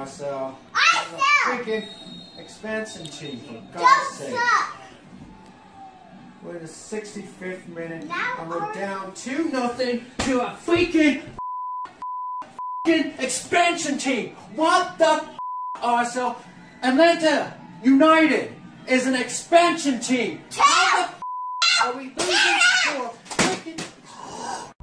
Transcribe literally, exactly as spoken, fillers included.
ourselves I a freaking expansion team, for God's sake. We're in the sixty-fifth minute, Now and we're our- down two nothing to a freaking, freaking expansion team. What the f ourselves? Atlanta United is an expansion team. How the f are we losing for freaking?